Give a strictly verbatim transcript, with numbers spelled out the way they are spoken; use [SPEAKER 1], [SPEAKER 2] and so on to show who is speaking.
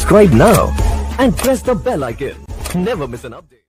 [SPEAKER 1] Subscribe now and press the bell icon. Never miss an update.